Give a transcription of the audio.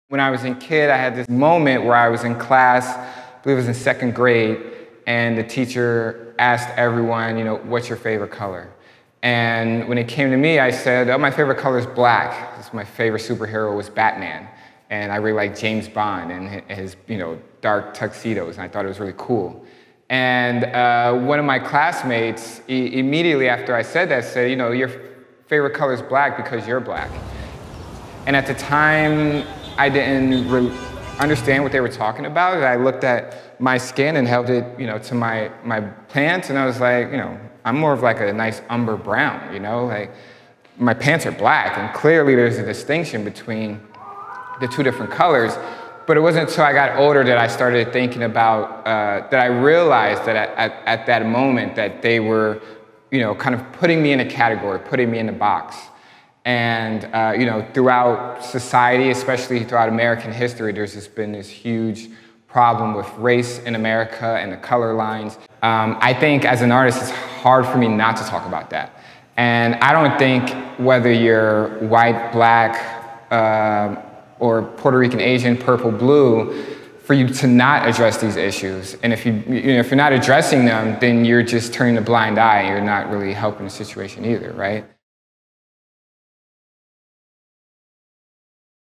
When I was a kid, I had this moment where I was in class, I believe it was in 2nd grade, and the teacher asked everyone, what's your favorite color? And when it came to me, I said, oh, my favorite color is black. My favorite superhero was Batman. And I really liked James Bond and his dark tuxedos, and I thought it was really cool. And one of my classmates, immediately after I said that, said, your favorite color is black because you're black. And at the time, I didn't really understand what they were talking about. I looked at my skin and held it, to my pants, and I was like, I'm more of like a nice umber brown, like my pants are black, and clearly there's a distinction between the two different colors. But it wasn't until I got older that I started thinking about, that I realized that at that moment that they were, kind of putting me in a category, putting me in a box. And throughout society, especially throughout American history, there's just been this huge problem with race in America and the color lines. I think as an artist, it's hard for me not to talk about that. And I don't think whether you're white, black, or Puerto Rican, Asian, purple, blue, for you to not address these issues. And if if you're not addressing them, then you're just turning a blind eye and you're not really helping the situation either, right?